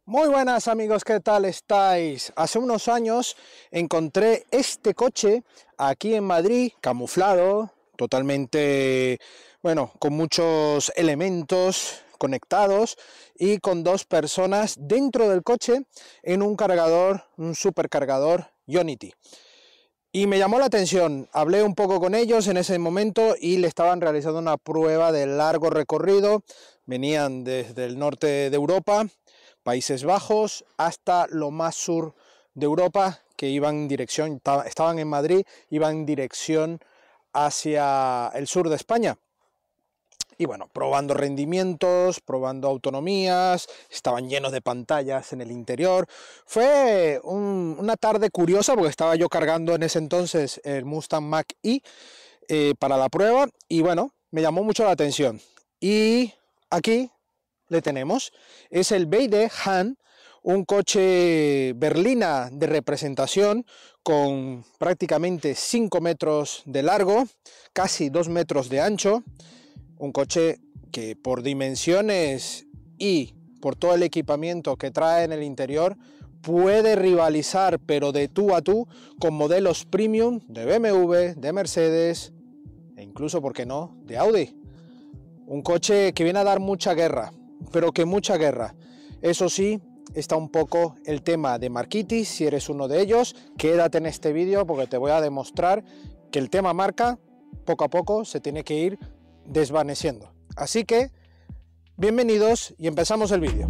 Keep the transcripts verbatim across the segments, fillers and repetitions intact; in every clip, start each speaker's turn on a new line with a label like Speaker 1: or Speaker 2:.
Speaker 1: Muy buenas amigos, ¿qué tal estáis? Hace unos años encontré este coche aquí en Madrid, camuflado, totalmente, bueno, con muchos elementos conectados y con dos personas dentro del coche en un cargador, un supercargador Ionity. Y me llamó la atención, hablé un poco con ellos en ese momento y le estaban realizando una prueba de largo recorrido. Venían desde el norte de Europa, Países Bajos, hasta lo más sur de Europa, que iban en dirección, estaban en Madrid, iban en dirección hacia el sur de España. Y bueno, probando rendimientos, probando autonomías, estaban llenos de pantallas en el interior. Fue un, una tarde curiosa porque estaba yo cargando en ese entonces el Mustang Mach-E eh, para la prueba y bueno, me llamó mucho la atención. Y aquí le tenemos, es el B Y D Han, un coche berlina de representación con prácticamente cinco metros de largo, casi dos metros de ancho. Un coche que por dimensiones y por todo el equipamiento que trae en el interior puede rivalizar, pero de tú a tú, con modelos premium de B M W, de Mercedes e incluso, ¿por qué no?, de Audi. Un coche que viene a dar mucha guerra, pero que mucha guerra. Eso sí, está un poco el tema de marquitis. Si eres uno de ellos, quédate en este vídeo porque te voy a demostrar que el tema marca poco a poco se tiene que ir desvaneciendo. Así que bienvenidos y empezamos el vídeo.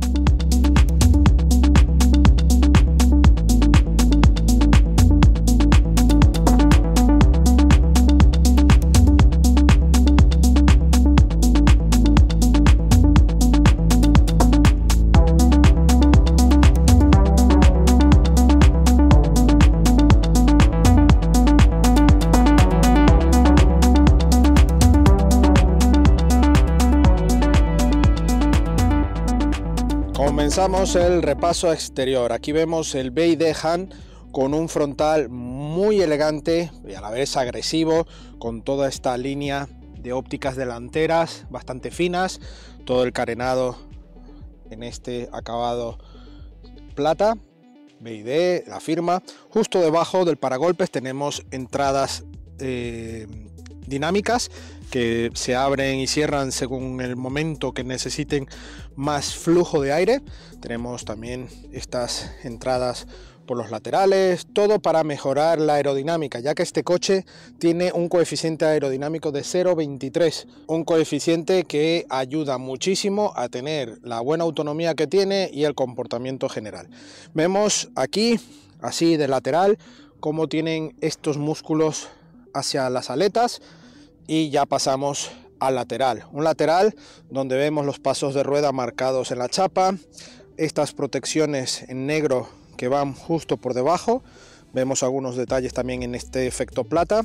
Speaker 1: Comenzamos el repaso exterior. Aquí vemos el B Y D Han con un frontal muy elegante y a la vez agresivo, con toda esta línea de ópticas delanteras bastante finas, todo el carenado en este acabado plata, B Y D, la firma. Justo debajo del paragolpes tenemos entradas eh, dinámicas que se abren y cierran según el momento que necesiten más flujo de aire. Tenemos también estas entradas por los laterales, todo para mejorar la aerodinámica, ya que este coche tiene un coeficiente aerodinámico de cero coma veintitrés, un coeficiente que ayuda muchísimo a tener la buena autonomía que tiene y el comportamiento general. Vemos aquí, así de lateral, cómo tienen estos músculos hacia las aletas. Y ya pasamos al lateral, un lateral donde vemos los pasos de rueda marcados en la chapa, estas protecciones en negro que van justo por debajo, vemos algunos detalles también en este efecto plata,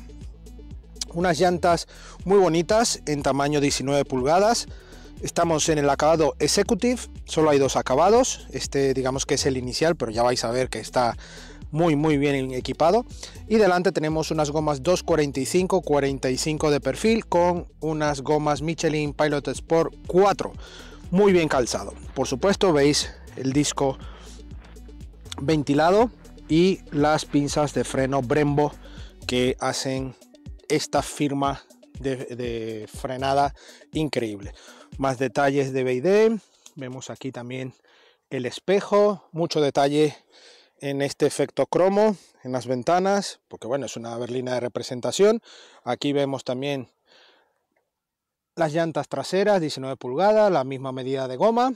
Speaker 1: unas llantas muy bonitas en tamaño diecinueve pulgadas. Estamos en el acabado Executive, solo hay dos acabados, este digamos que es el inicial, pero ya vais a ver que está muy muy bien equipado. Y delante tenemos unas gomas dos cuarenta y cinco cuarenta y cinco de perfil con unas gomas Michelin Pilot Sport cuatro, muy bien calzado. Por supuesto veis el disco ventilado y las pinzas de freno Brembo que hacen esta firma de, de frenada increíble. Más detalles de B Y D, vemos aquí también el espejo, mucho detalle en este efecto cromo en las ventanas, porque bueno, es una berlina de representación. Aquí vemos también las llantas traseras diecinueve pulgadas, la misma medida de goma.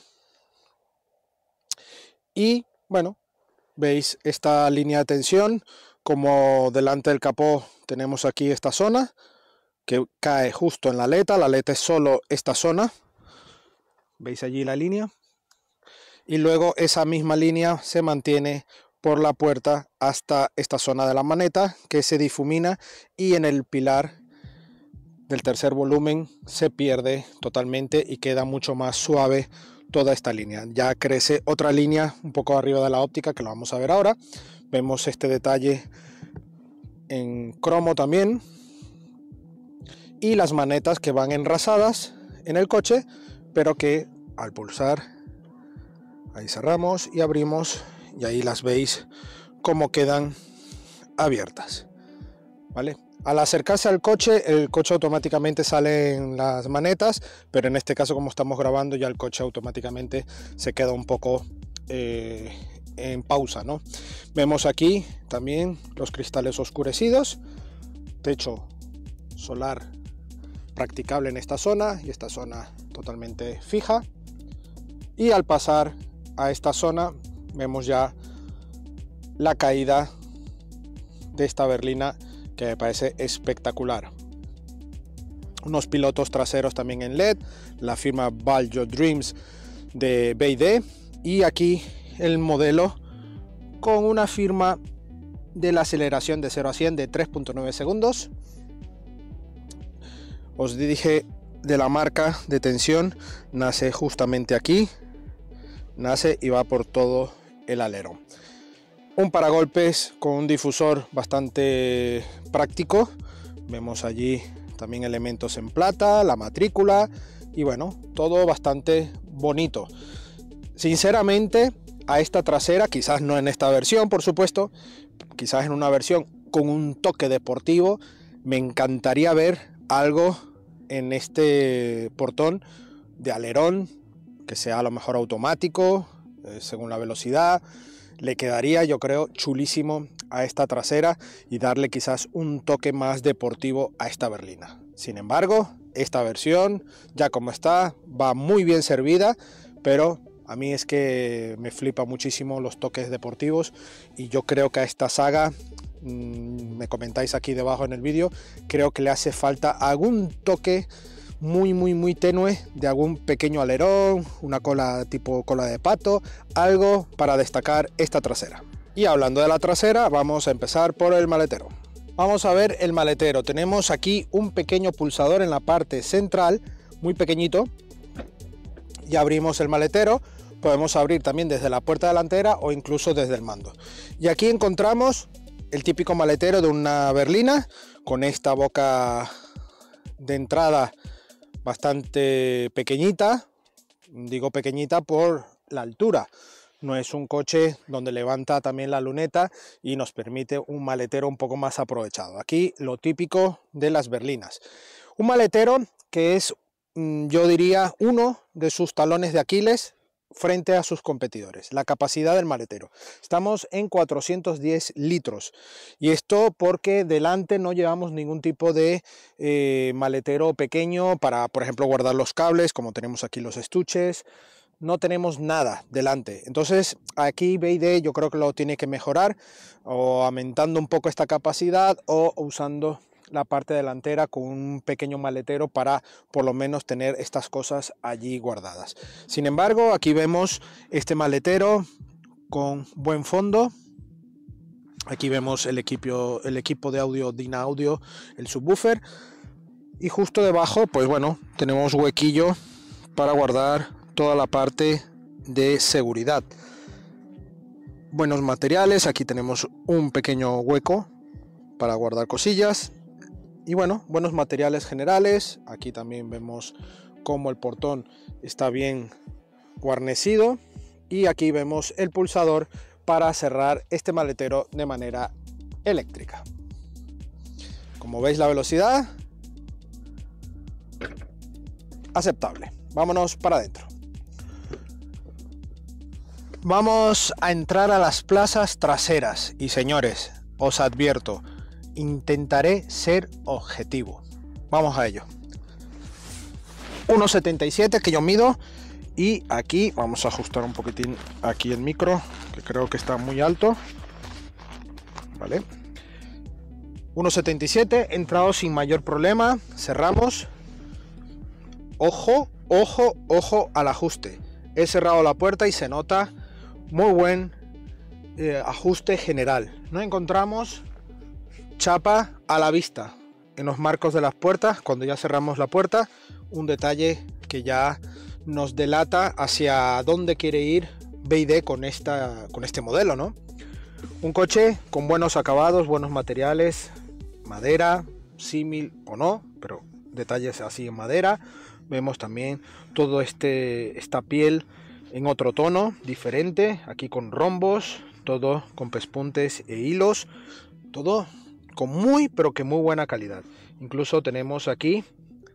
Speaker 1: Y bueno, veis esta línea de tensión, como delante del capó tenemos aquí esta zona que cae justo en la aleta. La aleta es solo esta zona, veis allí la línea, y luego esa misma línea se mantiene por la puerta hasta esta zona de la maneta, que se difumina, y en el pilar del tercer volumen se pierde totalmente y queda mucho más suave toda esta línea. Ya crece otra línea un poco arriba de la óptica, que lo vamos a ver ahora. Vemos este detalle en cromo también, y las manetas que van enrasadas en el coche, pero que al pulsar Ahí cerramos y abrimos y ahí las veis cómo quedan abiertas, ¿vale? Al acercarse al coche, el coche automáticamente sale en las manetas, pero en este caso, como estamos grabando, ya el coche automáticamente se queda un poco eh, en pausa, ¿no? Vemos aquí también los cristales oscurecidos, techo solar practicable en esta zona y esta zona totalmente fija. Y al pasar a esta zona vemos ya la caída de esta berlina, que me parece espectacular. Unos pilotos traseros también en L E D, la firma Build Your Dreams de B Y D, y aquí el modelo con una firma de la aceleración de cero a cien de tres punto nueve segundos. Os dije de la marca de tensión, nace justamente aquí, nace y va por todo el alerón. Un paragolpes con un difusor bastante práctico. Vemos allí también elementos en plata, la matrícula y bueno, todo bastante bonito. Sinceramente, a esta trasera, quizás no en esta versión, por supuesto, quizás en una versión con un toque deportivo, me encantaría ver algo en este portón de alerón que sea a lo mejor automático, eh, según la velocidad. Le quedaría, yo creo, chulísimo a esta trasera y darle quizás un toque más deportivo a esta berlina. Sin embargo, esta versión, ya como está, va muy bien servida, pero a mí es que me flipa muchísimo los toques deportivos y yo creo que a esta saga, mmm, me comentáis aquí debajo en el vídeo, creo que le hace falta algún toque muy muy muy tenue de algún pequeño alerón, una cola tipo cola de pato, algo para destacar esta trasera. Y hablando de la trasera, vamos a empezar por el maletero. Vamos a ver el maletero. Tenemos aquí un pequeño pulsador en la parte central, muy pequeñito, y abrimos el maletero. Podemos abrir también desde la puerta delantera o incluso desde el mando. Y aquí encontramos el típico maletero de una berlina, con esta boca de entrada bastante pequeñita. Digo pequeñita por la altura, no es un coche donde levanta también la luneta y nos permite un maletero un poco más aprovechado. Aquí lo típico de las berlinas, un maletero que es, yo diría, uno de sus talones de Aquiles frente a sus competidores, la capacidad del maletero. Estamos en cuatrocientos diez litros y esto porque delante no llevamos ningún tipo de eh, maletero pequeño para, por ejemplo, guardar los cables, como tenemos aquí los estuches. No tenemos nada delante, entonces aquí B Y D yo creo que lo tiene que mejorar, o aumentando un poco esta capacidad o usando la parte delantera con un pequeño maletero para por lo menos tener estas cosas allí guardadas. Sin embargo, aquí vemos este maletero con buen fondo. Aquí vemos el equipo, el equipo de audio Dynaudio, el subwoofer, y justo debajo, pues bueno, tenemos huequillo para guardar toda la parte de seguridad. Buenos materiales, aquí tenemos un pequeño hueco para guardar cosillas. Y bueno, buenos materiales generales. Aquí también vemos cómo el portón está bien guarnecido. Y aquí vemos el pulsador para cerrar este maletero de manera eléctrica. Como veis, la velocidad aceptable. Vámonos para adentro. Vamos a entrar a las plazas traseras. Y señores, os advierto, intentaré ser objetivo. Vamos a ello. uno setenta y siete que yo mido, y aquí vamos a ajustar un poquitín aquí el micro, que creo que está muy alto. Vale. uno setenta y siete, entrado sin mayor problema. Cerramos. Ojo, ojo, ojo al ajuste. He cerrado la puerta y se nota muy buen eh, ajuste general. No encontramos chapa a la vista en los marcos de las puertas cuando ya cerramos la puerta, un detalle que ya nos delata hacia dónde quiere ir B Y D con, esta, con este modelo, ¿no? Un coche con buenos acabados, buenos materiales, madera, símil o no, pero detalles así en madera. Vemos también todo este esta piel en otro tono diferente, aquí con rombos, todo con pespuntes e hilos, todo con muy pero que muy buena calidad. Incluso tenemos aquí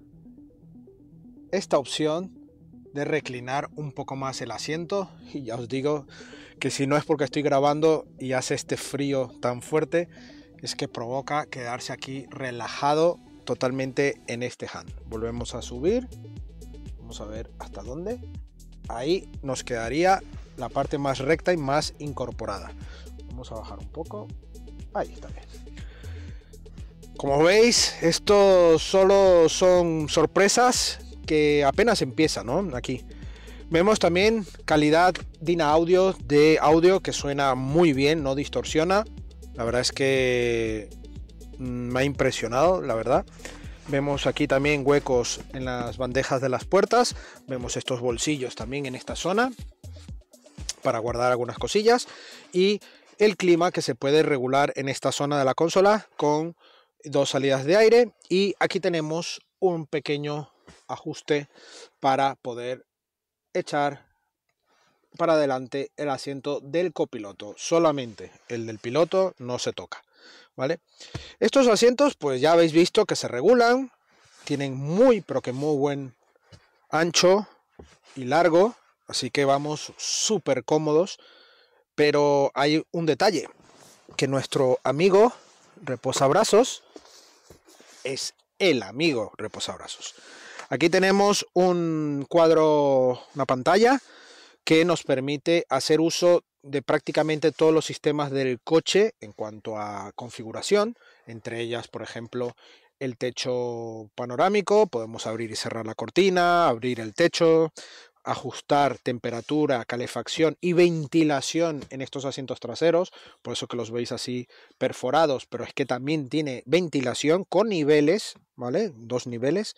Speaker 1: esta opción de reclinar un poco más el asiento, y ya os digo que si no es porque estoy grabando y hace este frío tan fuerte, es que provoca quedarse aquí relajado totalmente en este hand. Volvemos a subir, vamos a ver hasta dónde. Ahí nos quedaría la parte más recta y más incorporada. Vamos a bajar un poco. Ahí está bien. Como veis, esto solo son sorpresas que apenas empiezan, ¿no? Aquí vemos también calidad Dynaudio de audio, que suena muy bien, no distorsiona. La verdad es que me ha impresionado, la verdad. Vemos aquí también huecos en las bandejas de las puertas. Vemos estos bolsillos también en esta zona para guardar algunas cosillas. Y el clima que se puede regular en esta zona de la consola con dos salidas de aire. Y aquí tenemos un pequeño ajuste para poder echar para adelante el asiento del copiloto. Solamente el del piloto no se toca, ¿vale? Estos asientos pues ya habéis visto que se regulan, tienen muy pero que muy buen ancho y largo, así que vamos súper cómodos. Pero hay un detalle, que nuestro amigo reposabrazos es el amigo reposabrazos. Aquí tenemos un cuadro, una pantalla que nos permite hacer uso de prácticamente todos los sistemas del coche en cuanto a configuración, entre ellas, por ejemplo, el techo panorámico. Podemos abrir y cerrar la cortina, abrir el techo, ajustar temperatura, calefacción y ventilación en estos asientos traseros, por eso que los veis así perforados, pero es que también tiene ventilación con niveles, ¿vale? Dos niveles.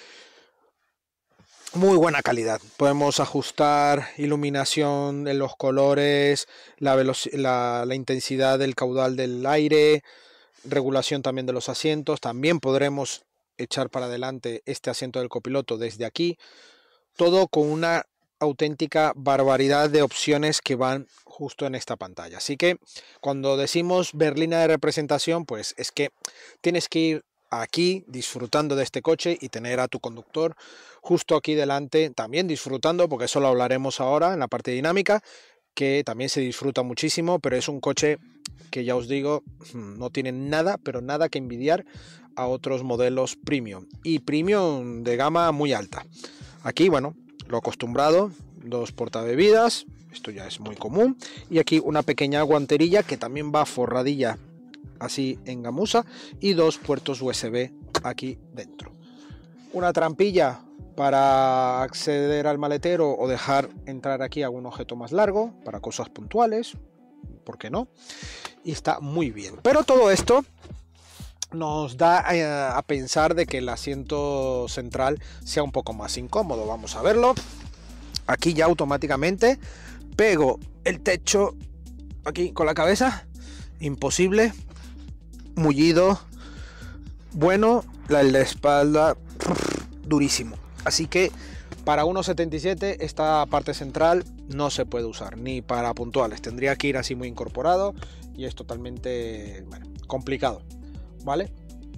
Speaker 1: Muy buena calidad. Podemos ajustar iluminación en los colores, la, la, la intensidad del caudal del aire, regulación también de los asientos. También podremos echar para adelante este asiento del copiloto desde aquí. Todo con una auténtica barbaridad de opciones que van justo en esta pantalla. Así que cuando decimos berlina de representación, pues es que tienes que ir aquí disfrutando de este coche y tener a tu conductor justo aquí delante también disfrutando, porque eso lo hablaremos ahora en la parte dinámica, que también se disfruta muchísimo, pero es un coche que ya os digo, no tiene nada, pero nada que envidiar a otros modelos premium y premium de gama muy alta. Aquí, bueno, lo acostumbrado, dos portabebidas, esto ya es muy común, y aquí una pequeña guanterilla que también va forradilla así en gamuza, y dos puertos U S B aquí dentro. Una trampilla para acceder al maletero o dejar entrar aquí algún objeto más largo para cosas puntuales, ¿por qué no? Y está muy bien. Pero todo esto nos da eh, a pensar de que el asiento central sea un poco más incómodo. Vamos a verlo. Aquí ya automáticamente pego el techo aquí con la cabeza. Imposible. Mullido. Bueno, la de la espalda durísimo. Así que para uno setenta y siete esta parte central no se puede usar ni para puntuales. Tendría que ir así muy incorporado y es totalmente, bueno, complicado. ¿Vale?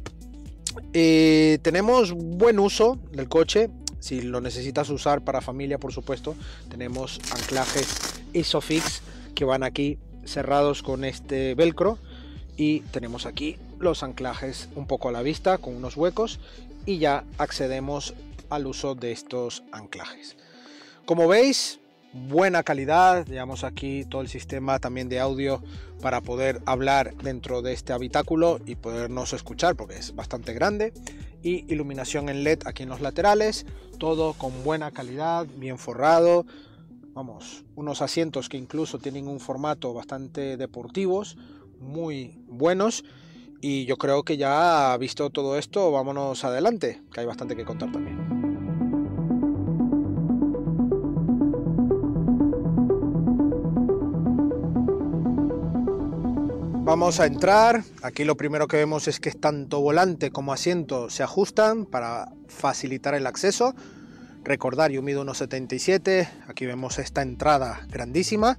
Speaker 1: Eh, tenemos buen uso del coche. Si lo necesitas usar para familia, por supuesto, tenemos anclajes Isofix que van aquí cerrados con este velcro, y tenemos aquí los anclajes un poco a la vista con unos huecos, y ya accedemos al uso de estos anclajes. Como veis, buena calidad. Llevamos aquí todo el sistema también de audio para poder hablar dentro de este habitáculo y podernos escuchar, porque es bastante grande, y iluminación en L E D aquí en los laterales, todo con buena calidad, bien forrado. Vamos, unos asientos que incluso tienen un formato bastante deportivos, muy buenos, y yo creo que ya visto todo esto, vámonos adelante, que hay bastante que contar también. Vamos a entrar. Aquí lo primero que vemos es que tanto volante como asiento se ajustan para facilitar el acceso. Recordar, yo mido uno setenta y siete, aquí vemos esta entrada grandísima.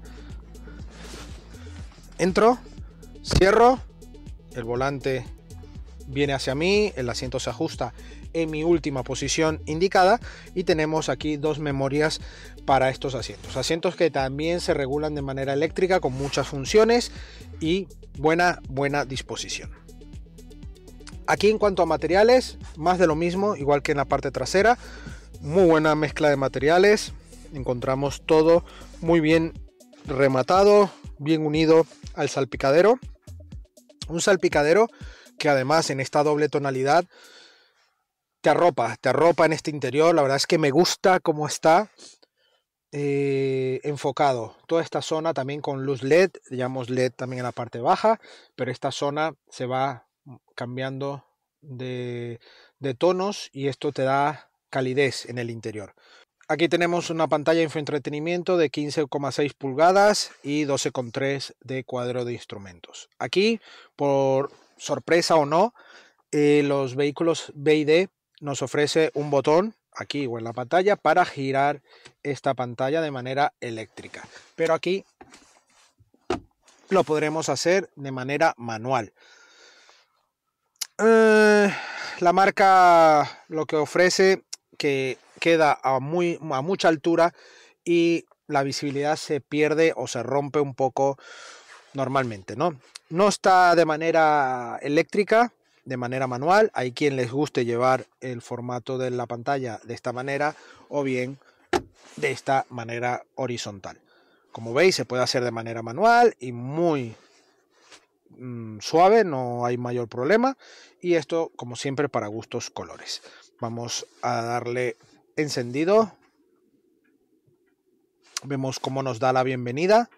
Speaker 1: Entro, cierro, el volante viene hacia mí, el asiento se ajusta en mi última posición indicada y tenemos aquí dos memorias para estos asientos. Asientos que también se regulan de manera eléctrica con muchas funciones y buena, buena disposición. Aquí en cuanto a materiales, más de lo mismo, igual que en la parte trasera. Muy buena mezcla de materiales, encontramos todo muy bien rematado, bien unido al salpicadero. Un salpicadero que además en esta doble tonalidad te arropa, te arropa en este interior. La verdad es que me gusta cómo está eh, enfocado. Toda esta zona también con luz L E D, llamamos L E D también en la parte baja, pero esta zona se va cambiando de, de tonos y esto te da calidez en el interior. Aquí tenemos una pantalla de infoentretenimiento de quince coma seis pulgadas y doce coma tres de cuadro de instrumentos. Aquí, por sorpresa o no, eh, los vehículos B Y D nos ofrece un botón aquí o en la pantalla para girar esta pantalla de manera eléctrica, pero aquí lo podremos hacer de manera manual. Eh, la marca lo que ofrece que queda a, muy, a mucha altura y la visibilidad se pierde o se rompe un poco normalmente, ¿no? No está de manera eléctrica, de manera manual. Hay quien les guste llevar el formato de la pantalla de esta manera o bien de esta manera horizontal. Como veis, se puede hacer de manera manual y muy mmm, suave, no hay mayor problema. Y esto, como siempre, para gustos colores. Vamos a darle encendido. Vemos cómo nos da la bienvenida.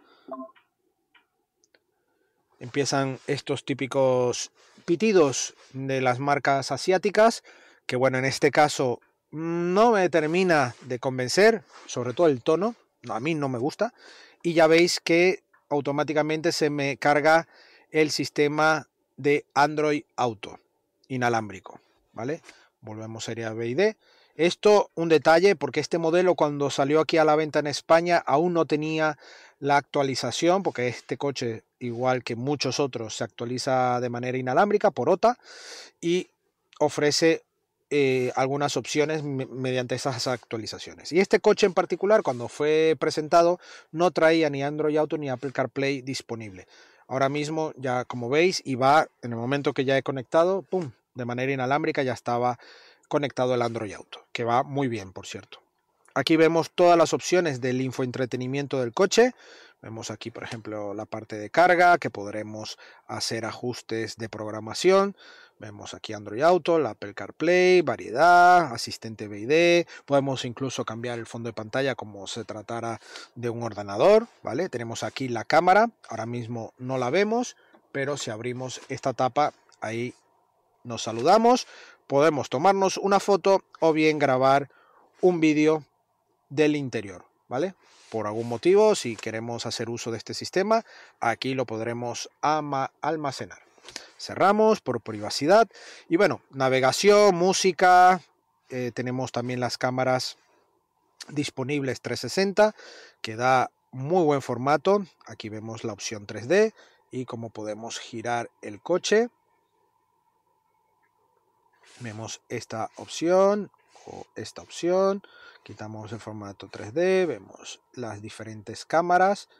Speaker 1: Empiezan estos típicos pitidos de las marcas asiáticas, que bueno, en este caso no me termina de convencer, sobre todo el tono, a mí no me gusta, y ya veis que automáticamente se me carga el sistema de Android Auto inalámbrico, ¿vale? Volvemos sería B Y D. Esto, un detalle, porque este modelo cuando salió aquí a la venta en España aún no tenía la actualización, porque este coche, igual que muchos otros, se actualiza de manera inalámbrica por O T A y ofrece eh, algunas opciones mediante esas actualizaciones. Y este coche en particular, cuando fue presentado, no traía ni Android Auto ni Apple CarPlay disponible. Ahora mismo, ya como veis, y va en el momento que ya he conectado, ¡pum!, de manera inalámbrica ya estaba conectado el Android Auto, que va muy bien, por cierto. Aquí vemos todas las opciones del infoentretenimiento del coche. Vemos aquí, por ejemplo, la parte de carga, que podremos hacer ajustes de programación. Vemos aquí Android Auto, el Apple CarPlay, variedad, asistente B Y D. Podemos incluso cambiar el fondo de pantalla como se tratara de un ordenador, ¿vale? Tenemos aquí la cámara. Ahora mismo no la vemos, pero si abrimos esta tapa, ahí nos saludamos. Podemos tomarnos una foto o bien grabar un vídeo del interior, ¿vale? Por algún motivo, si queremos hacer uso de este sistema, aquí lo podremos almacenar. Cerramos por privacidad. Y bueno, navegación, música, eh, tenemos también las cámaras disponibles trescientos sesenta, que da muy buen formato. Aquí vemos la opción tres D y cómo podemos girar el coche. Vemos esta opción o esta opción, quitamos el formato tres D, vemos las diferentes cámaras,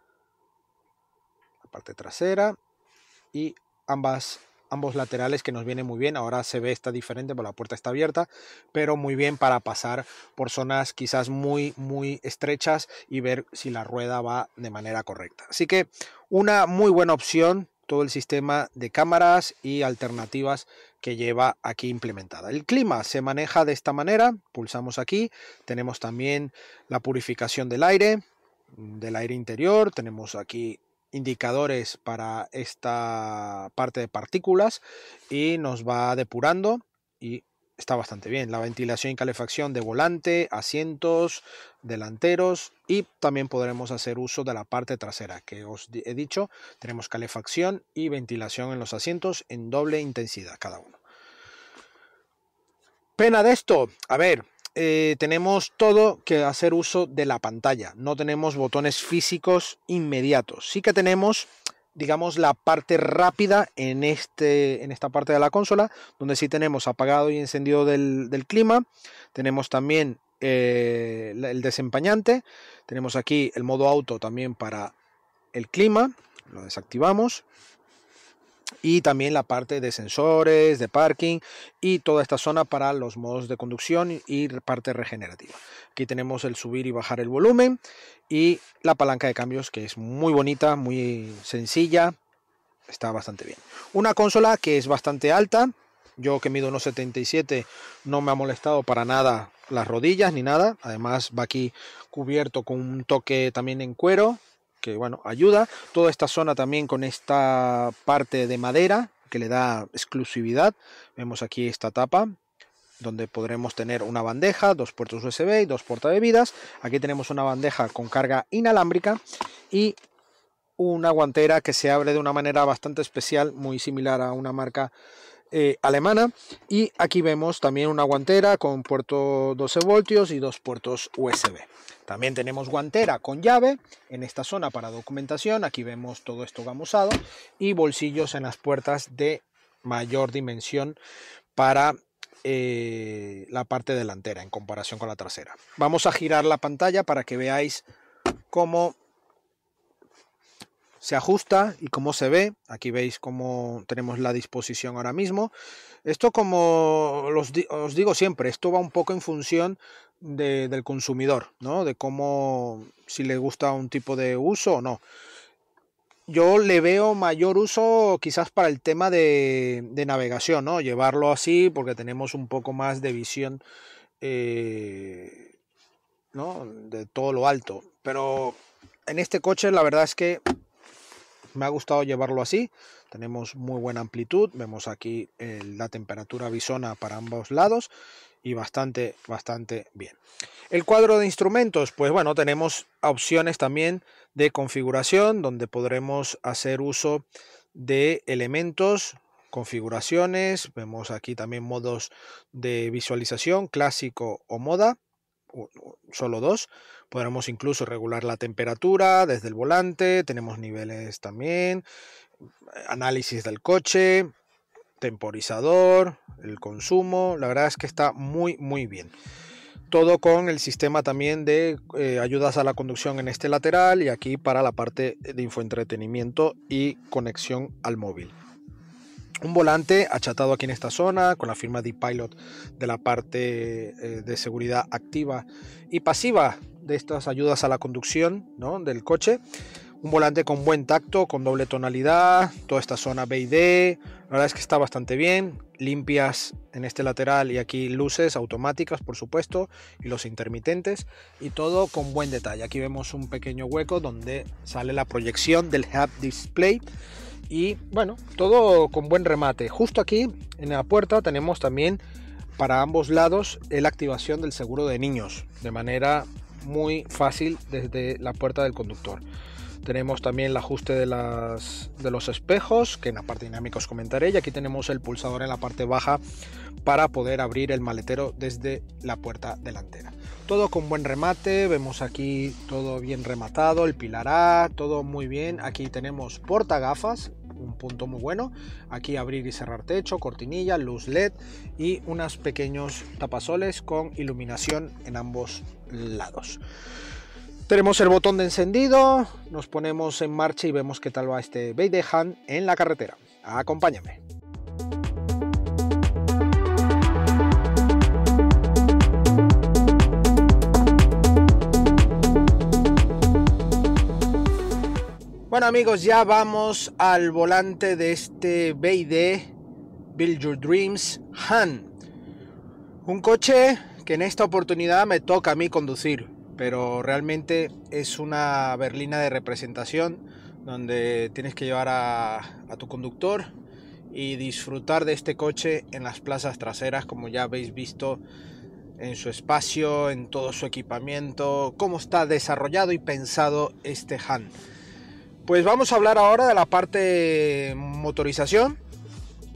Speaker 1: la parte trasera y ambas, ambos laterales, que nos viene muy bien. Ahora se ve esta diferente porque la puerta está abierta, pero muy bien para pasar por zonas quizás muy muy estrechas y ver si la rueda va de manera correcta. Así que una muy buena opción, todo el sistema de cámaras y alternativas que lleva aquí implementada. El clima se maneja de esta manera, pulsamos aquí, tenemos también la purificación del aire, del aire interior, tenemos aquí indicadores para esta parte de partículas y nos va depurando y está bastante bien. La ventilación y calefacción de volante, asientos delanteros y también podremos hacer uso de la parte trasera que os he dicho. Tenemos calefacción y ventilación en los asientos en doble intensidad cada uno. Pena de esto, a ver, eh, tenemos todo que hacer uso de la pantalla. No tenemos botones físicos inmediatos. Sí que tenemos, digamos, la parte rápida en, este, en esta parte de la consola, donde sí tenemos apagado y encendido del, del clima. Tenemos también eh, el desempañante. Tenemos aquí el modo auto también para el clima. Lo desactivamos. Y también la parte de sensores, de parking y toda esta zona para los modos de conducción y parte regenerativa. Aquí tenemos el subir y bajar el volumen y la palanca de cambios, que es muy bonita, muy sencilla, está bastante bien. Una consola que es bastante alta. Yo, que mido uno setenta y siete, no me ha molestado para nada las rodillas ni nada. Además va aquí cubierto con un toque también en cuero, que bueno, ayuda. Toda esta zona también con esta parte de madera que le da exclusividad. Vemos aquí esta tapa donde podremos tener una bandeja, dos puertos U S B y dos portabebidas. Aquí tenemos una bandeja con carga inalámbrica y una guantera que se abre de una manera bastante especial, muy similar a una marca eh, alemana. Y aquí vemos también una guantera con puerto doce voltios y dos puertos U S B. También tenemos guantera con llave en esta zona para documentación. Aquí vemos todo esto gamuzado y bolsillos en las puertas de mayor dimensión para eh, la parte delantera en comparación con la trasera. Vamos a girar la pantalla para que veáis cómo se ajusta y cómo se ve. Aquí veis cómo tenemos la disposición ahora mismo. Esto, como los, os digo siempre, esto va un poco en función de, del consumidor, ¿no? De cómo, si le gusta un tipo de uso o no. Yo le veo mayor uso quizás para el tema de, de navegación, ¿no? Llevarlo así porque tenemos un poco más de visión, eh, ¿no? De todo lo alto. Pero en este coche la verdad es que me ha gustado llevarlo así. Tenemos muy buena amplitud. Vemos aquí eh, la temperatura bisona para ambos lados y bastante, bastante bien. El cuadro de instrumentos, pues bueno, tenemos opciones también de configuración donde podremos hacer uso de elementos, configuraciones. Vemos aquí también modos de visualización, clásico o moda, solo dos. Podremos incluso regular la temperatura desde el volante. Tenemos niveles también, análisis del coche, temporizador, el consumo. La verdad es que está muy muy bien. Todo con el sistema también de eh, ayudas a la conducción en este lateral y aquí para la parte de infoentretenimiento y conexión al móvil. Un volante achatado aquí en esta zona con la firma de Pilot de la parte eh, de seguridad activa y pasiva de estas ayudas a la conducción, ¿no? Del coche. Un volante con buen tacto, con doble tonalidad, toda esta zona B y D, la verdad es que está bastante bien, limpias en este lateral y aquí luces automáticas, por supuesto, y los intermitentes, y todo con buen detalle. Aquí vemos un pequeño hueco donde sale la proyección del Head Display y bueno, todo con buen remate. Justo aquí en la puerta tenemos también para ambos lados la activación del seguro de niños, de manera muy fácil desde la puerta del conductor. Tenemos también el ajuste de, las, de los espejos, que en la parte dinámica os comentaré, y aquí tenemos el pulsador en la parte baja para poder abrir el maletero desde la puerta delantera. Todo con buen remate, vemos aquí todo bien rematado, el pilar A, todo muy bien. Aquí tenemos portagafas, un punto muy bueno. Aquí abrir y cerrar techo, cortinilla, luz L E D y unos pequeños tapasoles con iluminación en ambos lados. Tenemos el botón de encendido, nos ponemos en marcha y vemos qué tal va este B Y D Han en la carretera. Acompáñame. Bueno amigos, ya vamos al volante de este B Y D Build Your Dreams Han. Un coche que en esta oportunidad me toca a mí conducir, pero realmente es una berlina de representación donde tienes que llevar a, a tu conductor y disfrutar de este coche en las plazas traseras, como ya habéis visto en su espacio, en todo su equipamiento, cómo está desarrollado y pensado este Han. Pues vamos a hablar ahora de la parte motorización.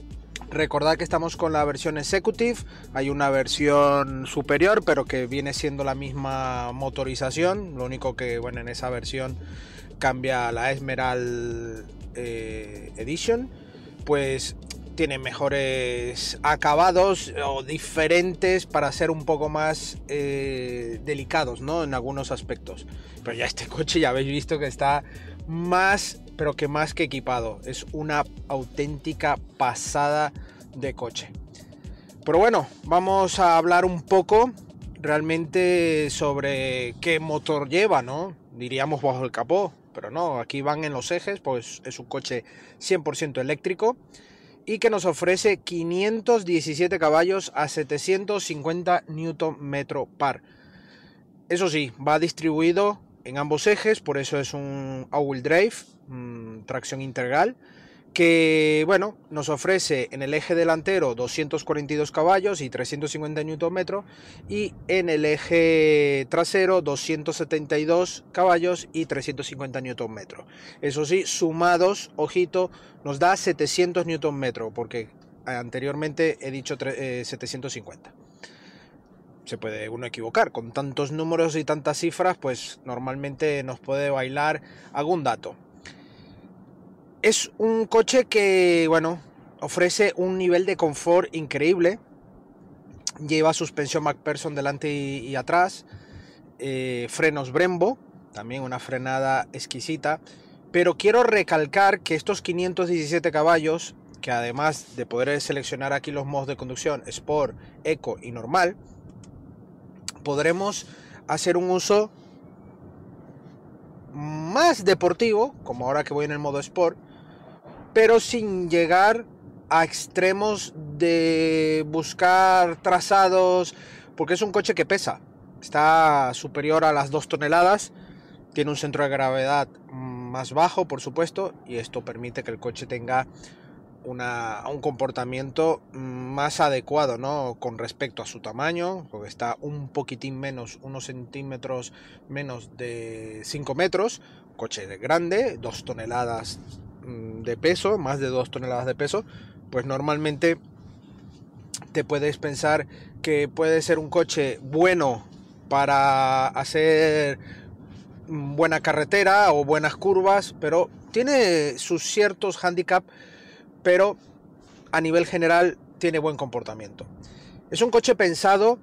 Speaker 1: Recordad que estamos con la versión Executive, hay una versión superior pero que viene siendo la misma motorización, lo único que bueno, en esa versión cambia la Emerald eh, Edition, pues tiene mejores acabados o diferentes para ser un poco más eh, delicados, ¿no? En algunos aspectos. Pero ya este coche ya habéis visto que está más, pero que más que equipado. Es una auténtica pasada de coche. Pero bueno, vamos a hablar un poco realmente sobre qué motor lleva, ¿no? Diríamos bajo el capó, pero no, aquí van en los ejes, pues es un coche cien por ciento eléctrico y que nos ofrece quinientos diecisiete caballos a setecientos cincuenta newton metro par. Eso sí, va distribuido en ambos ejes, por eso es un all-wheel drive, mmm, tracción integral, que bueno, nos ofrece en el eje delantero doscientos cuarenta y dos caballos y trescientos cincuenta newton metro y en el eje trasero doscientos setenta y dos caballos y trescientos cincuenta newton metro. Eso sí, sumados, ojito, nos da setecientos newton metro, porque anteriormente he dicho eh, setecientos cincuenta. Se puede uno equivocar, con tantos números y tantas cifras, pues normalmente nos puede bailar algún dato. Es un coche que, bueno, ofrece un nivel de confort increíble. Lleva suspensión MacPherson delante y, y atrás, eh, frenos Brembo, también una frenada exquisita. Pero quiero recalcar que estos quinientos diecisiete caballos, que además de poder seleccionar aquí los modos de conducción, Sport, Eco y Normal, podremos hacer un uso más deportivo, como ahora que voy en el modo Sport, pero sin llegar a extremos de buscar trazados, porque es un coche que pesa, está superior a las dos toneladas, tiene un centro de gravedad más bajo, por supuesto, y esto permite que el coche tenga una, un comportamiento más adecuado, ¿no? Con respecto a su tamaño, porque está un poquitín menos, unos centímetros menos de cinco metros, coche grande, dos toneladas de peso, más de dos toneladas de peso, pues normalmente te puedes pensar que puede ser un coche bueno para hacer buena carretera o buenas curvas, pero tiene sus ciertos handicaps, pero a nivel general tiene buen comportamiento. Es un coche pensado,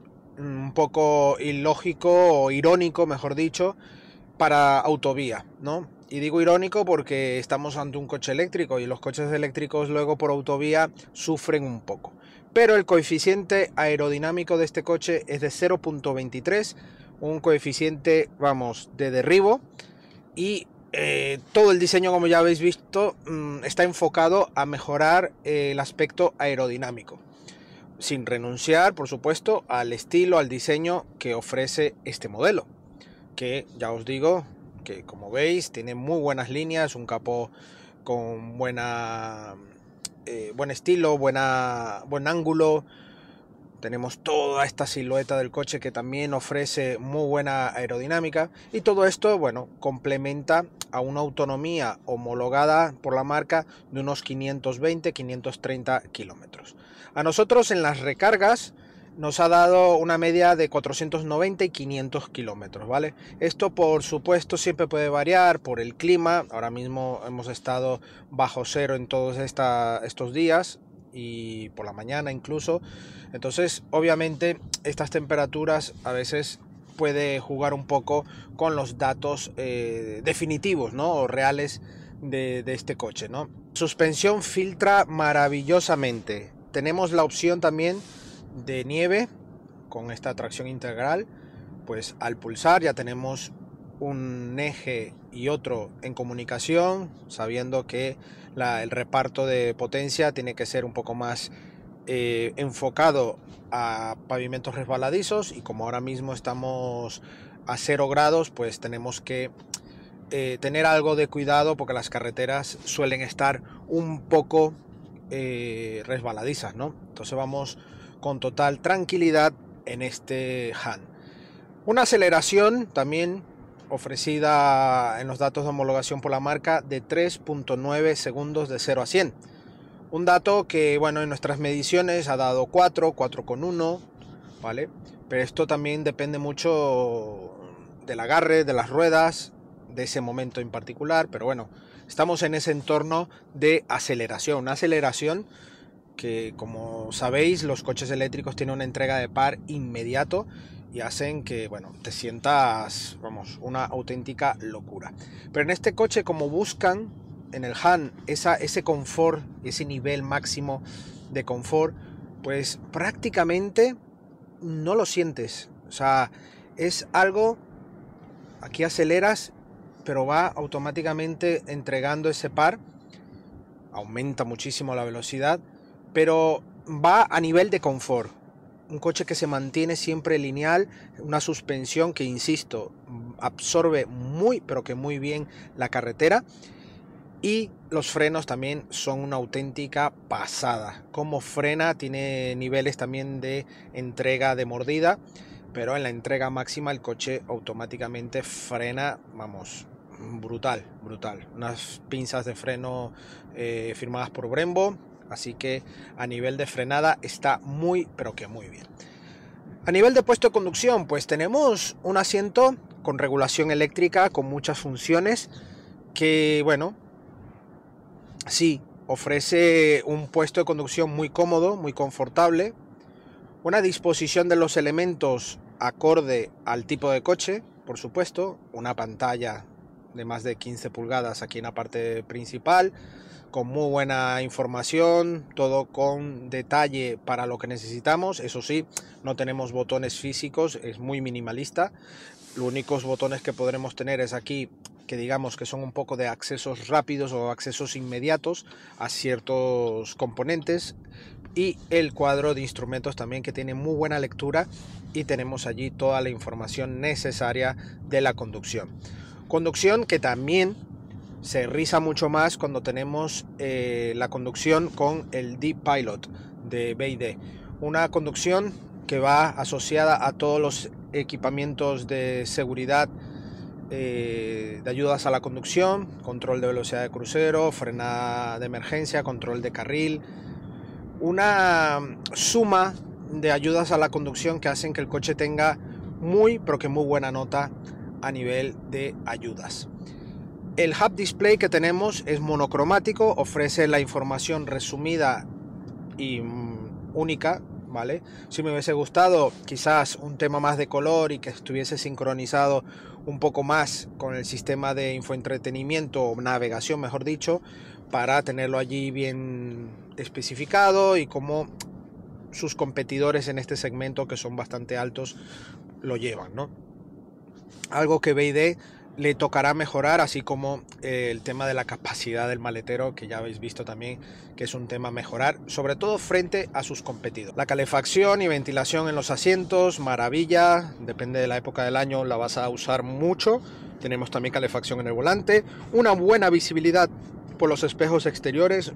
Speaker 1: un poco ilógico o irónico, mejor dicho, para autovía, ¿no? Y digo irónico porque estamos ante un coche eléctrico y los coches eléctricos luego por autovía sufren un poco. Pero el coeficiente aerodinámico de este coche es de cero punto veintitrés, un coeficiente, vamos, de derribo, y eh, todo el diseño, como ya habéis visto, mmm, está enfocado a mejorar eh, el aspecto aerodinámico, sin renunciar, por supuesto, al estilo, al diseño que ofrece este modelo, que ya os digo que, como veis, tiene muy buenas líneas, un capó con buena, eh, buen estilo, buena, buen ángulo. Tenemos toda esta silueta del coche que también ofrece muy buena aerodinámica, y todo esto, bueno, complementa a una autonomía homologada por la marca de unos quinientos veinte a quinientos treinta kilómetros. A nosotros en las recargas nos ha dado una media de cuatrocientos noventa y quinientos kilómetros, ¿vale? Esto, por supuesto, siempre puede variar por el clima. Ahora mismo hemos estado bajo cero en todos esta, estos días, y por la mañana incluso. Entonces, obviamente, estas temperaturas a veces puede jugar un poco con los datos eh, definitivos, ¿no? O reales de, de este coche, ¿no? Suspensión filtra maravillosamente. Tenemos la opción también de nieve con esta tracción integral. Pues al pulsar ya tenemos un eje y otro en comunicación, sabiendo que la, el reparto de potencia tiene que ser un poco más eh, enfocado a pavimentos resbaladizos, y como ahora mismo estamos a cero grados, pues tenemos que eh, tener algo de cuidado, porque las carreteras suelen estar un poco eh, resbaladizas, ¿no? Entonces vamos con total tranquilidad en este Han. Una aceleración también ofrecida en los datos de homologación por la marca de tres punto nueve segundos de cero a cien. Un dato que, bueno, en nuestras mediciones ha dado cuatro, cuatro coma uno, ¿vale? Pero esto también depende mucho del agarre, de las ruedas, de ese momento en particular. Pero bueno, estamos en ese entorno de aceleración. Una aceleración que, como sabéis, los coches eléctricos tienen una entrega de par inmediato y hacen que, bueno, te sientas, vamos, una auténtica locura. Pero en este coche, como buscan en el Han esa, ese confort, ese nivel máximo de confort, pues prácticamente no lo sientes. O sea, es algo, aquí aceleras, pero va automáticamente entregando ese par, aumenta muchísimo la velocidad, pero va a nivel de confort. Un coche que se mantiene siempre lineal, una suspensión que, insisto, absorbe muy, pero que muy bien la carretera. Y los frenos también son una auténtica pasada. Como frena, tiene niveles también de entrega de mordida, pero en la entrega máxima el coche automáticamente frena, vamos, brutal, brutal. Unas pinzas de freno eh, firmadas por Brembo, así que a nivel de frenada está muy, pero que muy bien. A nivel de puesto de conducción, pues tenemos un asiento con regulación eléctrica, con muchas funciones, que, bueno, sí, ofrece un puesto de conducción muy cómodo, muy confortable, una disposición de los elementos acorde al tipo de coche, por supuesto, una pantalla de más de quince pulgadas aquí en la parte principal, con muy buena información, todo con detalle para lo que necesitamos. Eso sí, no tenemos botones físicos, es muy minimalista. Los únicos botones que podremos tener es aquí, que digamos que son un poco de accesos rápidos o accesos inmediatos a ciertos componentes, y el cuadro de instrumentos también, que tiene muy buena lectura, y tenemos allí toda la información necesaria de la conducción. Conducción que también se riza mucho más cuando tenemos eh, la conducción con el D-Pilot de B Y D. Una conducción que va asociada a todos los equipamientos de seguridad, eh, de ayudas a la conducción, control de velocidad de crucero, frenada de emergencia, control de carril. Una suma de ayudas a la conducción que hacen que el coche tenga muy, pero que muy buena nota a nivel de ayudas. El Hub Display que tenemos es monocromático, ofrece la información resumida y mm, única, ¿vale? Si me hubiese gustado quizás un tema más de color y que estuviese sincronizado un poco más con el sistema de infoentretenimiento o navegación, mejor dicho, para tenerlo allí bien especificado y como sus competidores en este segmento, que son bastante altos, lo llevan, ¿no? Algo que B Y D le tocará mejorar, así como eh, el tema de la capacidad del maletero, que ya habéis visto también que es un tema a mejorar, sobre todo frente a sus competidores. La calefacción y ventilación en los asientos, maravilla, depende de la época del año, la vas a usar mucho. Tenemos también calefacción en el volante, una buena visibilidad por los espejos exteriores,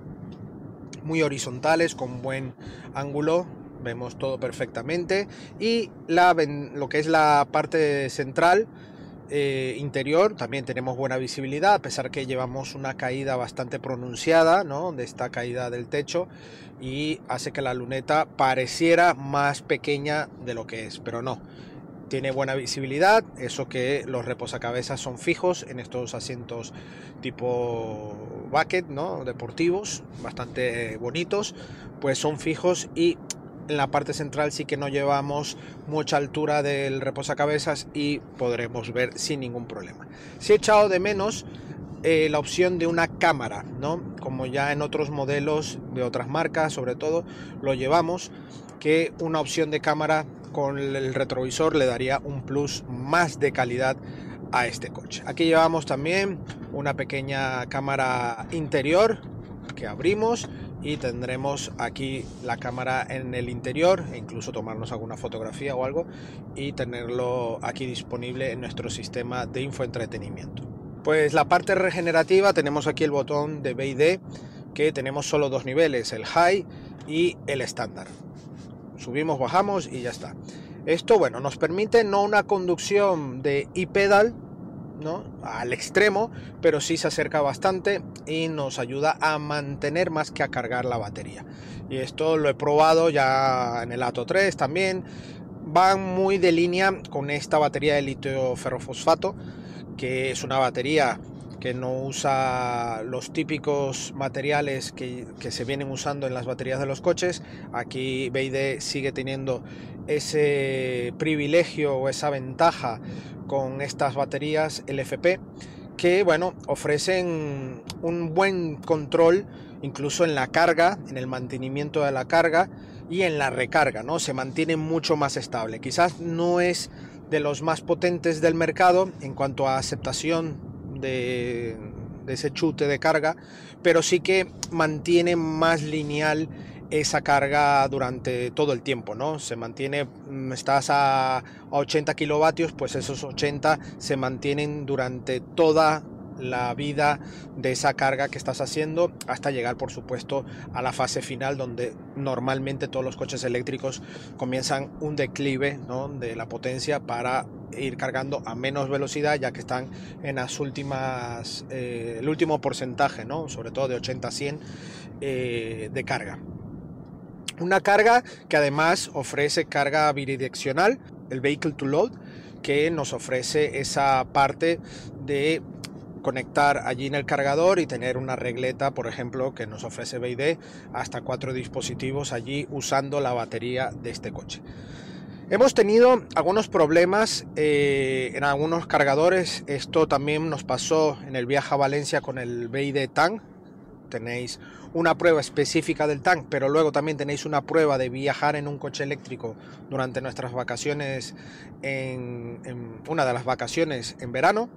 Speaker 1: muy horizontales, con buen ángulo, vemos todo perfectamente. Y la, lo que es la parte central, Eh, interior, también tenemos buena visibilidad, a pesar que llevamos una caída bastante pronunciada, ¿no?, de esta caída del techo, y hace que la luneta pareciera más pequeña de lo que es, pero no, tiene buena visibilidad. Eso que los reposacabezas son fijos en estos asientos tipo bucket, ¿no?, deportivos, bastante bonitos, pues son fijos, y en la parte central sí que no llevamos mucha altura del reposacabezas y podremos ver sin ningún problema. Sí he echado de menos eh, la opción de una cámara, ¿no?, como ya en otros modelos de otras marcas, sobre todo, lo llevamos, que una opción de cámara con el retrovisor le daría un plus más de calidad a este coche. Aquí llevamos también una pequeña cámara interior que abrimos, y tendremos aquí la cámara en el interior, e incluso tomarnos alguna fotografía o algo, y tenerlo aquí disponible en nuestro sistema de infoentretenimiento. Pues la parte regenerativa, tenemos aquí el botón de B Y D, que tenemos solo dos niveles, el High y el estándar. Subimos, bajamos y ya está. Esto, bueno, nos permite no una conducción de e-pedal, ¿no?, al extremo, pero sí se acerca bastante y nos ayuda a mantener más que a cargar la batería. Y esto lo he probado ya en el Atto tres también. Van muy de línea con esta batería de litio ferrofosfato, que es una batería que no usa los típicos materiales que, que se vienen usando en las baterías de los coches. Aquí B Y D sigue teniendo ese privilegio o esa ventaja con estas baterías L F P, que bueno, ofrecen un buen control incluso en la carga, en el mantenimiento de la carga y en la recarga, ¿no? Se mantiene mucho más estable. Quizás no es de los más potentes del mercado en cuanto a aceptación de, de ese chute de carga, pero sí que mantiene más lineal esa carga durante todo el tiempo, ¿no? Se mantiene, estás a, a ochenta kilovatios, pues esos ochenta se mantienen durante toda la vida de esa carga que estás haciendo, hasta llegar por supuesto a la fase final, donde normalmente todos los coches eléctricos comienzan un declive, ¿no?, de la potencia para ir cargando a menos velocidad, ya que están en las últimas, eh, el último porcentaje, ¿no?, sobre todo de ochenta a cien eh, de carga. Una carga que además ofrece carga bidireccional, el Vehicle to Load, que nos ofrece esa parte de conectar allí en el cargador y tener una regleta, por ejemplo, que nos ofrece B Y D, hasta cuatro dispositivos allí usando la batería de este coche. Hemos tenido algunos problemas eh, en algunos cargadores. Esto también nos pasó en el viaje a Valencia con el B Y D Tank. Tenéis una prueba específica del Tank, pero luego también tenéis una prueba de viajar en un coche eléctrico durante nuestras vacaciones, en, en una de las vacaciones en verano,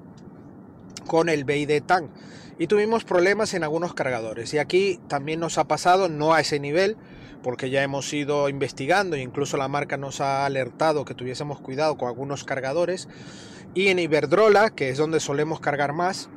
Speaker 1: con el B Y D Tank, y tuvimos problemas en algunos cargadores. Y aquí también nos ha pasado, no a ese nivel, porque ya hemos ido investigando e incluso la marca nos ha alertado que tuviésemos cuidado con algunos cargadores. Y en Iberdrola, que es donde solemos cargar más,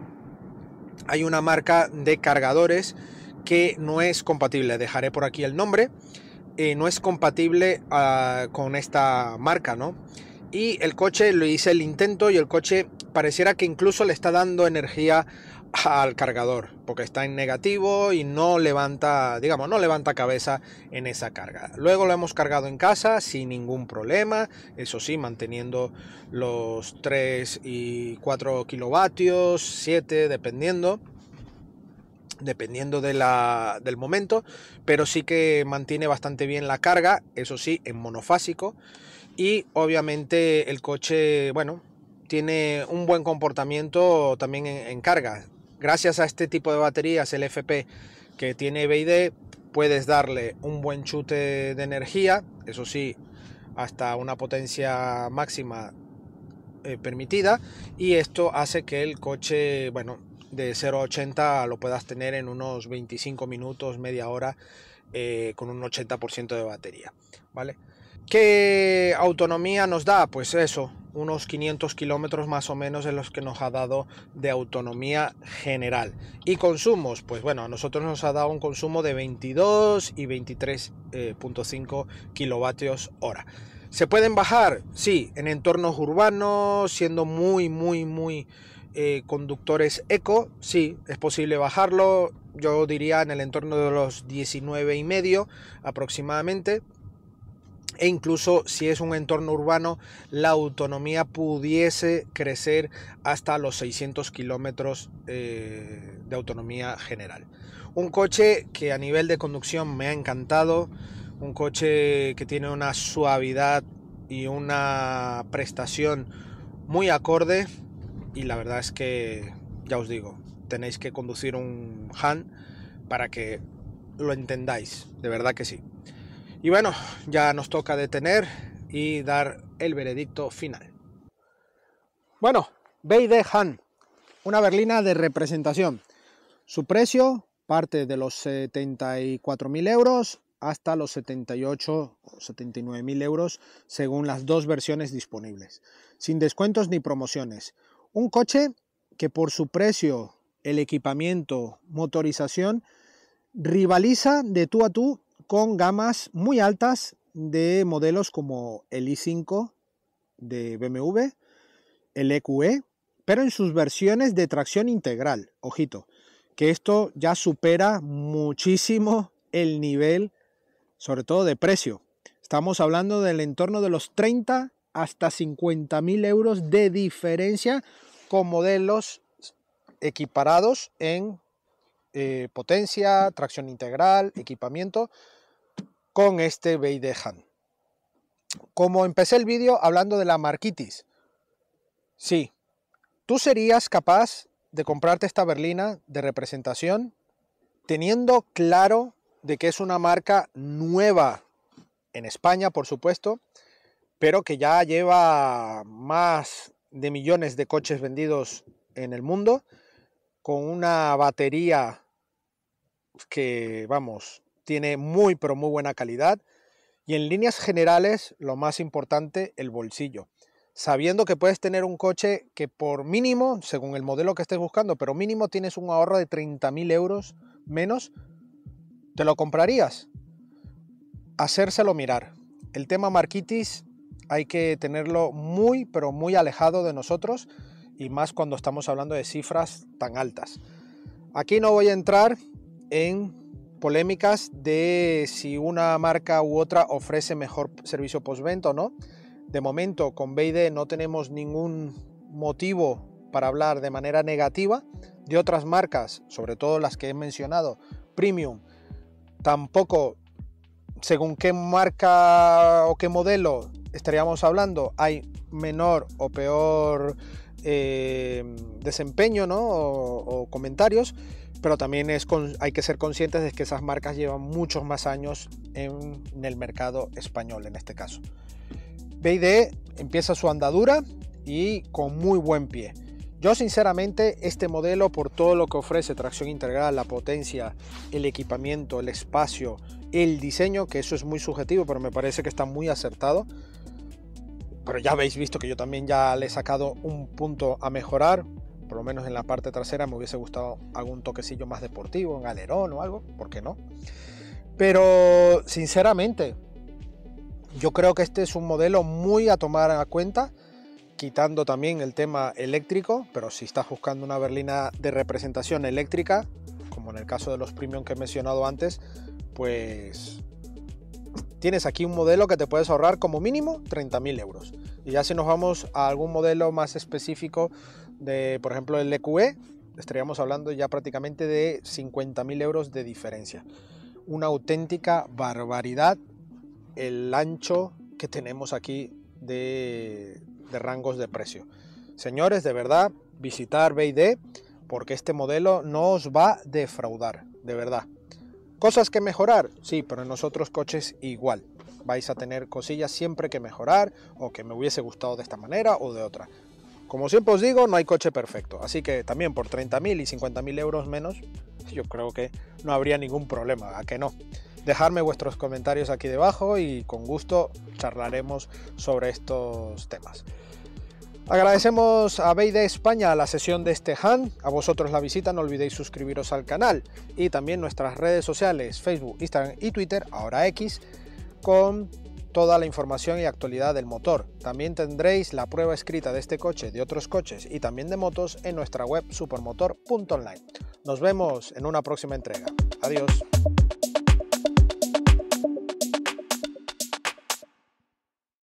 Speaker 1: hay una marca de cargadores que no es compatible, dejaré por aquí el nombre, eh, no es compatible uh, con esta marca, ¿no? Y el coche, lo hice el intento y el coche pareciera que incluso le está dando energía al cargador, porque está en negativo y no levanta, digamos, no levanta cabeza en esa carga. Luego lo hemos cargado en casa sin ningún problema, eso sí, manteniendo los tres y cuatro kilovatios, siete, dependiendo, dependiendo de la, del momento, pero sí que mantiene bastante bien la carga, eso sí, en monofásico. Y obviamente el coche, bueno, tiene un buen comportamiento también en, en carga. Gracias a este tipo de baterías L F P que tiene B Y D, puedes darle un buen chute de energía, eso sí, hasta una potencia máxima eh, permitida, y esto hace que el coche, bueno, de cero a ochenta lo puedas tener en unos veinticinco minutos, media hora, eh, con un ochenta por ciento de batería, ¿vale? ¿Qué autonomía nos da? Pues eso, unos quinientos kilómetros más o menos en los que nos ha dado de autonomía general. Y consumos, pues bueno, a nosotros nos ha dado un consumo de veintidós y veintitrés punto cinco kilovatios hora. ¿Se pueden bajar? Sí, en entornos urbanos, siendo muy, muy, muy eh, conductores eco, sí, es posible bajarlo. Yo diría en el entorno de los diecinueve y medio aproximadamente. E incluso si es un entorno urbano, la autonomía pudiese crecer hasta los seiscientos kilómetros eh, de autonomía general. Un coche que a nivel de conducción me ha encantado, un coche que tiene una suavidad y una prestación muy acorde, y la verdad es que, ya os digo, tenéis que conducir un Han para que lo entendáis, de verdad que sí. Y bueno, ya nos toca detener y dar el veredicto final. Bueno, B Y D Han, una berlina de representación. Su precio parte de los setenta y cuatro mil euros hasta los setenta y ocho o setenta y nueve mil euros según las dos versiones disponibles, sin descuentos ni promociones. Un coche que por su precio, el equipamiento, motorización, rivaliza de tú a tú con gamas muy altas de modelos como el i cinco de B M W, el E Q E, pero en sus versiones de tracción integral. Ojito, que esto ya supera muchísimo el nivel, sobre todo de precio. Estamos hablando del entorno de los treinta hasta cincuenta mil euros de diferencia con modelos equiparados en eh, potencia, tracción integral, equipamiento con este B Y D Han. Como empecé el vídeo hablando de la marquitis, sí, tú serías capaz de comprarte esta berlina de representación teniendo claro de que es una marca nueva en España, por supuesto, pero que ya lleva más de millones de coches vendidos en el mundo, con una batería que, vamos, tiene muy pero muy buena calidad, y en líneas generales, lo más importante, el bolsillo. Sabiendo que puedes tener un coche que por mínimo, según el modelo que estés buscando, pero mínimo tienes un ahorro de treinta mil euros menos, ¿te lo comprarías? Hacérselo mirar. El tema marquitis hay que tenerlo muy, pero muy alejado de nosotros, y más cuando estamos hablando de cifras tan altas. Aquí no voy a entrar en polémicas de si una marca u otra ofrece mejor servicio postventa o no. De momento con B Y D no tenemos ningún motivo para hablar de manera negativa. De otras marcas, sobre todo las que he mencionado, premium, tampoco, según qué marca o qué modelo estaríamos hablando, hay menor o peor eh, desempeño, ¿no? o, o comentarios, pero también es con, hay que ser conscientes de que esas marcas llevan muchos más años en, en el mercado español en este caso. B Y D empieza su andadura y con muy buen pie. Yo sinceramente este modelo, por todo lo que ofrece, tracción integral, la potencia, el equipamiento, el espacio, el diseño, que eso es muy subjetivo, pero me parece que está muy acertado. Pero ya habéis visto que yo también ya le he sacado un punto a mejorar, por lo menos en la parte trasera me hubiese gustado algún toquecillo más deportivo, un alerón o algo, ¿por qué no? Pero sinceramente, yo creo que este es un modelo muy a tomar en cuenta, quitando también el tema eléctrico, pero si estás buscando una berlina de representación eléctrica, como en el caso de los premium que he mencionado antes, pues tienes aquí un modelo que te puedes ahorrar como mínimo treinta mil euros. Y ya si nos vamos a algún modelo más específico de, por ejemplo, el E Q E, estaríamos hablando ya prácticamente de cincuenta mil euros de diferencia. Una auténtica barbaridad el ancho que tenemos aquí de, de rangos de precio. Señores, de verdad, visitar B Y D porque este modelo no os va a defraudar, de verdad. ¿Cosas que mejorar? Sí, pero en los otros coches igual. Vais a tener cosillas siempre que mejorar, o que me hubiese gustado de esta manera o de otra. Como siempre os digo, no hay coche perfecto, así que también por treinta mil y cincuenta mil euros menos, yo creo que no habría ningún problema, ¿a que no? Dejadme vuestros comentarios aquí debajo y con gusto charlaremos sobre estos temas. Agradecemos a B Y D España la sesión de este Han, a vosotros la visita, no olvidéis suscribiros al canal y también nuestras redes sociales, Facebook, Instagram y Twitter, ahora X, con toda la información y actualidad del motor. También tendréis la prueba escrita de este coche, de otros coches y también de motos en nuestra web supermotor punto online. Nos vemos en una próxima entrega. Adiós.